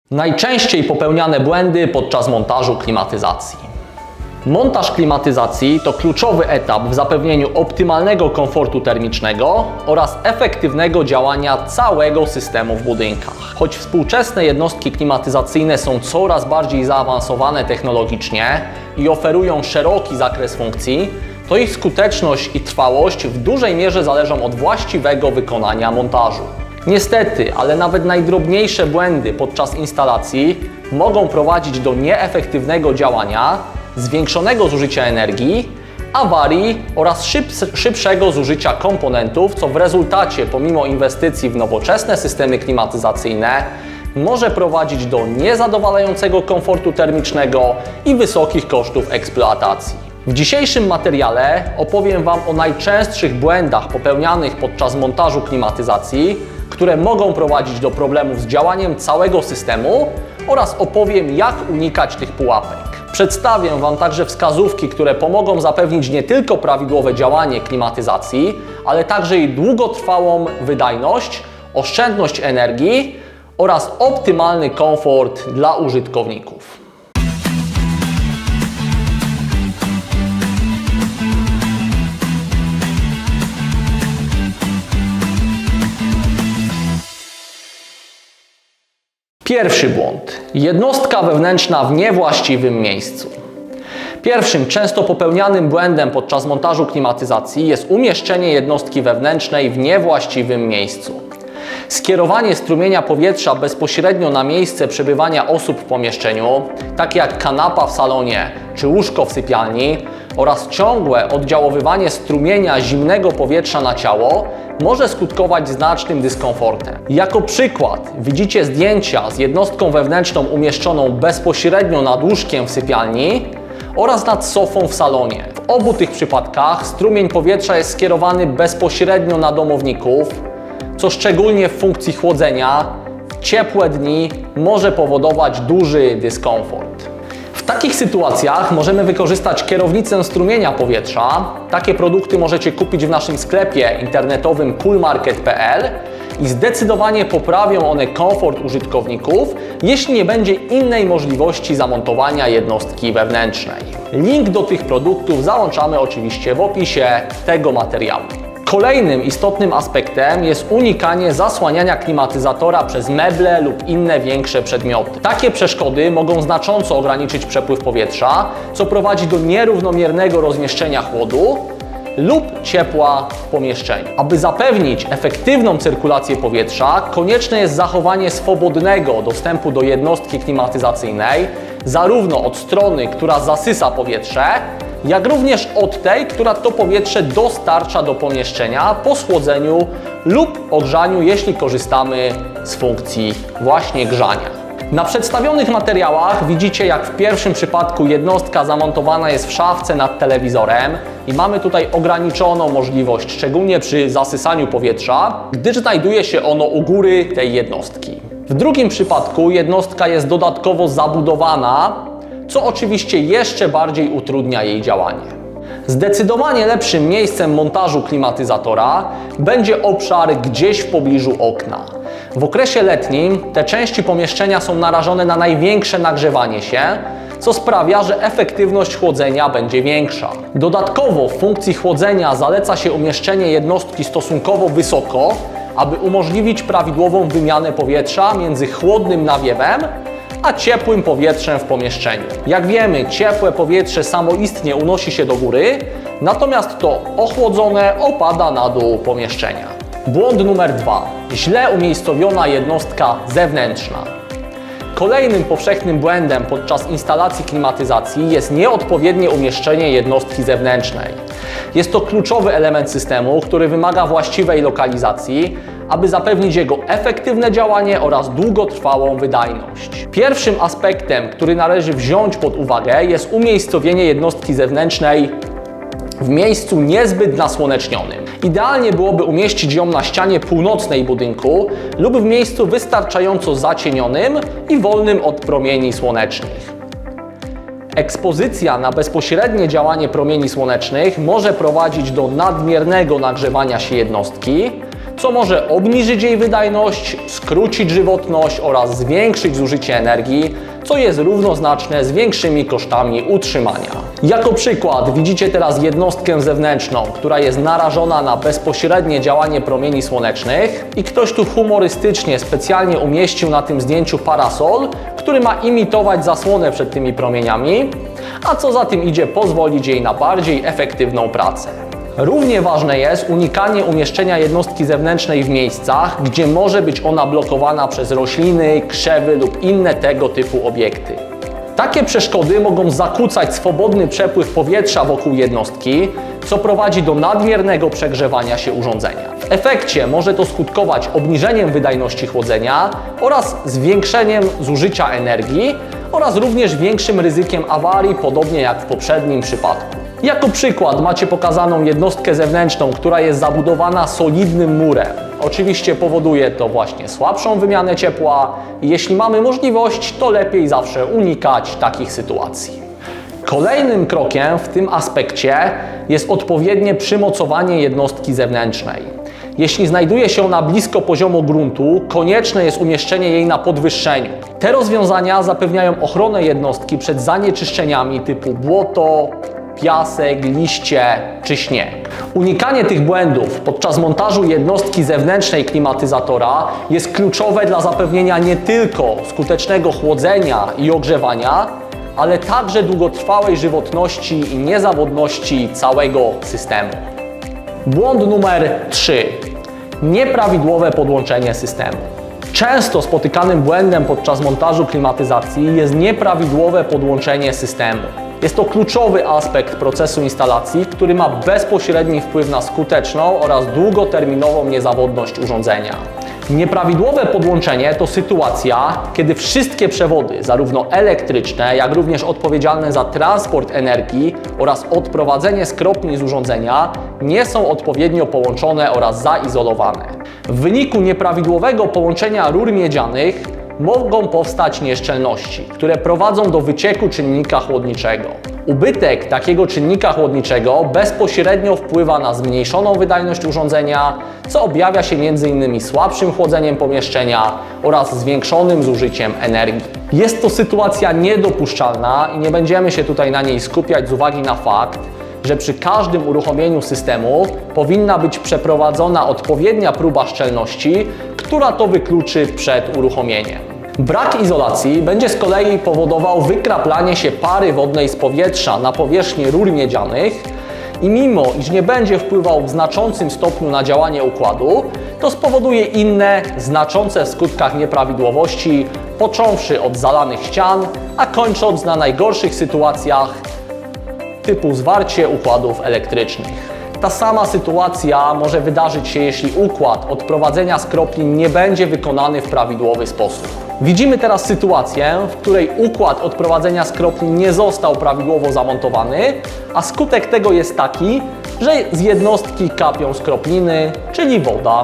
Najczęściej popełniane błędy podczas montażu klimatyzacji. Montaż klimatyzacji to kluczowy etap w zapewnieniu optymalnego komfortu termicznego oraz efektywnego działania całego systemu w budynkach. Choć współczesne jednostki klimatyzacyjne są coraz bardziej zaawansowane technologicznie i oferują szeroki zakres funkcji, to ich skuteczność i trwałość w dużej mierze zależą od właściwego wykonania montażu. Niestety, ale nawet najdrobniejsze błędy podczas instalacji mogą prowadzić do nieefektywnego działania, zwiększonego zużycia energii, awarii oraz szybszego zużycia komponentów, co w rezultacie, pomimo inwestycji w nowoczesne systemy klimatyzacyjne, może prowadzić do niezadowalającego komfortu termicznego i wysokich kosztów eksploatacji. W dzisiejszym materiale opowiem Wam o najczęstszych błędach popełnianych podczas montażu klimatyzacji, które mogą prowadzić do problemów z działaniem całego systemu oraz opowiem, jak unikać tych pułapek. Przedstawię Wam także wskazówki, które pomogą zapewnić nie tylko prawidłowe działanie klimatyzacji, ale także jej długotrwałą wydajność, oszczędność energii oraz optymalny komfort dla użytkowników. Pierwszy błąd. Jednostka wewnętrzna w niewłaściwym miejscu. Pierwszym, często popełnianym błędem podczas montażu klimatyzacji jest umieszczenie jednostki wewnętrznej w niewłaściwym miejscu. Skierowanie strumienia powietrza bezpośrednio na miejsce przebywania osób w pomieszczeniu, takie jak kanapa w salonie czy łóżko w sypialni, oraz ciągłe oddziaływanie strumienia zimnego powietrza na ciało może skutkować znacznym dyskomfortem. Jako przykład widzicie zdjęcia z jednostką wewnętrzną umieszczoną bezpośrednio nad łóżkiem w sypialni oraz nad sofą w salonie. W obu tych przypadkach strumień powietrza jest skierowany bezpośrednio na domowników, co szczególnie w funkcji chłodzenia w ciepłe dni może powodować duży dyskomfort. W takich sytuacjach możemy wykorzystać kierownicę strumienia powietrza. Takie produkty możecie kupić w naszym sklepie internetowym coolmarket.pl i zdecydowanie poprawią one komfort użytkowników, jeśli nie będzie innej możliwości zamontowania jednostki wewnętrznej. Link do tych produktów załączamy oczywiście w opisie tego materiału. Kolejnym istotnym aspektem jest unikanie zasłaniania klimatyzatora przez meble lub inne większe przedmioty. Takie przeszkody mogą znacząco ograniczyć przepływ powietrza, co prowadzi do nierównomiernego rozmieszczenia chłodu lub ciepła w pomieszczeniu. Aby zapewnić efektywną cyrkulację powietrza, konieczne jest zachowanie swobodnego dostępu do jednostki klimatyzacyjnej, zarówno od strony, która zasysa powietrze, jak również od tej, która to powietrze dostarcza do pomieszczenia po schłodzeniu lub ogrzaniu, jeśli korzystamy z funkcji właśnie grzania. Na przedstawionych materiałach widzicie, jak w pierwszym przypadku jednostka zamontowana jest w szafce nad telewizorem i mamy tutaj ograniczoną możliwość, szczególnie przy zasysaniu powietrza, gdyż znajduje się ono u góry tej jednostki. W drugim przypadku jednostka jest dodatkowo zabudowana, co oczywiście jeszcze bardziej utrudnia jej działanie. Zdecydowanie lepszym miejscem montażu klimatyzatora będzie obszar gdzieś w pobliżu okna. W okresie letnim te części pomieszczenia są narażone na największe nagrzewanie się, co sprawia, że efektywność chłodzenia będzie większa. Dodatkowo w funkcji chłodzenia zaleca się umieszczenie jednostki stosunkowo wysoko, aby umożliwić prawidłową wymianę powietrza między chłodnym nawiewem a ciepłym powietrzem w pomieszczeniu. Jak wiemy, ciepłe powietrze samoistnie unosi się do góry, natomiast to ochłodzone opada na dół pomieszczenia. Błąd numer 2. Źle umiejscowiona jednostka zewnętrzna. Kolejnym powszechnym błędem podczas instalacji klimatyzacji jest nieodpowiednie umieszczenie jednostki zewnętrznej. Jest to kluczowy element systemu, który wymaga właściwej lokalizacji, aby zapewnić jego efektywne działanie oraz długotrwałą wydajność. Pierwszym aspektem, który należy wziąć pod uwagę, jest umiejscowienie jednostki zewnętrznej w miejscu niezbyt nasłonecznionym. Idealnie byłoby umieścić ją na ścianie północnej budynku lub w miejscu wystarczająco zacienionym i wolnym od promieni słonecznych. Ekspozycja na bezpośrednie działanie promieni słonecznych może prowadzić do nadmiernego nagrzewania się jednostki, co może obniżyć jej wydajność, skrócić żywotność oraz zwiększyć zużycie energii, co jest równoznaczne z większymi kosztami utrzymania. Jako przykład widzicie teraz jednostkę zewnętrzną, która jest narażona na bezpośrednie działanie promieni słonecznych i ktoś tu humorystycznie specjalnie umieścił na tym zdjęciu parasol, który ma imitować zasłonę przed tymi promieniami, a co za tym idzie pozwolić jej na bardziej efektywną pracę. Równie ważne jest unikanie umieszczenia jednostki zewnętrznej w miejscach, gdzie może być ona blokowana przez rośliny, krzewy lub inne tego typu obiekty. Takie przeszkody mogą zakłócać swobodny przepływ powietrza wokół jednostki, co prowadzi do nadmiernego przegrzewania się urządzenia. W efekcie może to skutkować obniżeniem wydajności chłodzenia oraz zwiększeniem zużycia energii oraz również większym ryzykiem awarii, podobnie jak w poprzednim przypadku. Jako przykład macie pokazaną jednostkę zewnętrzną, która jest zabudowana solidnym murem. Oczywiście powoduje to właśnie słabszą wymianę ciepła i jeśli mamy możliwość, to lepiej zawsze unikać takich sytuacji. Kolejnym krokiem w tym aspekcie jest odpowiednie przymocowanie jednostki zewnętrznej. Jeśli znajduje się ona blisko poziomu gruntu, konieczne jest umieszczenie jej na podwyższeniu. Te rozwiązania zapewniają ochronę jednostki przed zanieczyszczeniami typu błoto, piasek, liście czy śnieg. Unikanie tych błędów podczas montażu jednostki zewnętrznej klimatyzatora jest kluczowe dla zapewnienia nie tylko skutecznego chłodzenia i ogrzewania, ale także długotrwałej żywotności i niezawodności całego systemu. Błąd numer 3. Nieprawidłowe podłączenie systemu. Często spotykanym błędem podczas montażu klimatyzacji jest nieprawidłowe podłączenie systemu. Jest to kluczowy aspekt procesu instalacji, który ma bezpośredni wpływ na skuteczną oraz długoterminową niezawodność urządzenia. Nieprawidłowe podłączenie to sytuacja, kiedy wszystkie przewody, zarówno elektryczne, jak również odpowiedzialne za transport energii oraz odprowadzenie skropni z urządzenia, nie są odpowiednio połączone oraz zaizolowane. W wyniku nieprawidłowego połączenia rur miedzianych mogą powstać nieszczelności, które prowadzą do wycieku czynnika chłodniczego. Ubytek takiego czynnika chłodniczego bezpośrednio wpływa na zmniejszoną wydajność urządzenia, co objawia się m.in. słabszym chłodzeniem pomieszczenia oraz zwiększonym zużyciem energii. Jest to sytuacja niedopuszczalna i nie będziemy się tutaj na niej skupiać z uwagi na fakt, że przy każdym uruchomieniu systemu powinna być przeprowadzona odpowiednia próba szczelności, która to wykluczy przed uruchomieniem. Brak izolacji będzie z kolei powodował wykraplanie się pary wodnej z powietrza na powierzchnię rur miedzianych i mimo iż nie będzie wpływał w znaczącym stopniu na działanie układu, to spowoduje inne, znaczące w skutkach nieprawidłowości, począwszy od zalanych ścian, a kończąc na najgorszych sytuacjach typu zwarcie układów elektrycznych. Ta sama sytuacja może wydarzyć się, jeśli układ odprowadzenia skropli nie będzie wykonany w prawidłowy sposób. Widzimy teraz sytuację, w której układ odprowadzenia skropli nie został prawidłowo zamontowany, a skutek tego jest taki, że z jednostki kapią skropliny, czyli woda.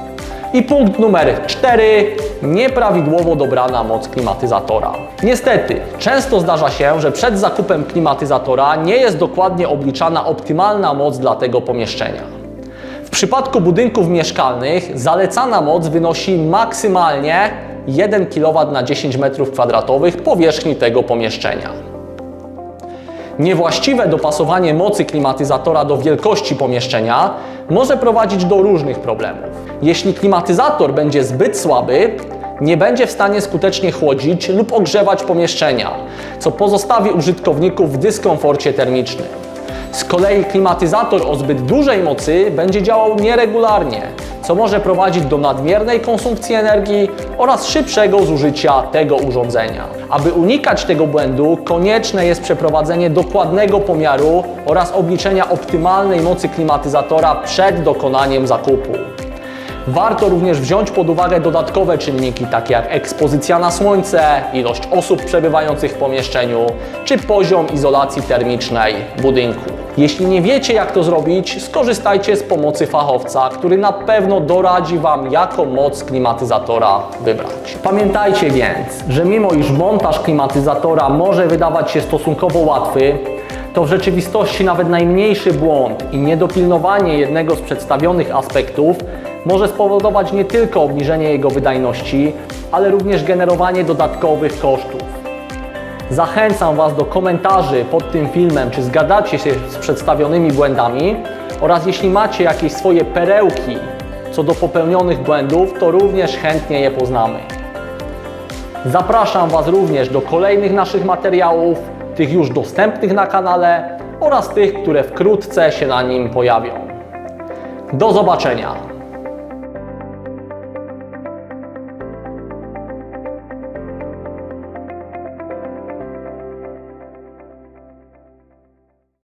I punkt numer 4. Nieprawidłowo dobrana moc klimatyzatora. Niestety, często zdarza się, że przed zakupem klimatyzatora nie jest dokładnie obliczana optymalna moc dla tego pomieszczenia. W przypadku budynków mieszkalnych zalecana moc wynosi maksymalnie 1 kW na 10 m2 powierzchni tego pomieszczenia. Niewłaściwe dopasowanie mocy klimatyzatora do wielkości pomieszczenia może prowadzić do różnych problemów. Jeśli klimatyzator będzie zbyt słaby, nie będzie w stanie skutecznie chłodzić lub ogrzewać pomieszczenia, co pozostawi użytkowników w dyskomforcie termicznym. Z kolei klimatyzator o zbyt dużej mocy będzie działał nieregularnie, co może prowadzić do nadmiernej konsumpcji energii oraz szybszego zużycia tego urządzenia. Aby unikać tego błędu, konieczne jest przeprowadzenie dokładnego pomiaru oraz obliczenia optymalnej mocy klimatyzatora przed dokonaniem zakupu. Warto również wziąć pod uwagę dodatkowe czynniki, takie jak ekspozycja na słońce, ilość osób przebywających w pomieszczeniu, czy poziom izolacji termicznej budynku. Jeśli nie wiecie, jak to zrobić, skorzystajcie z pomocy fachowca, który na pewno doradzi Wam, jaką moc klimatyzatora wybrać. Pamiętajcie więc, że mimo iż montaż klimatyzatora może wydawać się stosunkowo łatwy, to w rzeczywistości nawet najmniejszy błąd i niedopilnowanie jednego z przedstawionych aspektów może spowodować nie tylko obniżenie jego wydajności, ale również generowanie dodatkowych kosztów. Zachęcam Was do komentarzy pod tym filmem, czy zgadzacie się z przedstawionymi błędami oraz jeśli macie jakieś swoje perełki co do popełnionych błędów, to również chętnie je poznamy. Zapraszam Was również do kolejnych naszych materiałów, tych już dostępnych na kanale oraz tych, które wkrótce się na nim pojawią. Do zobaczenia!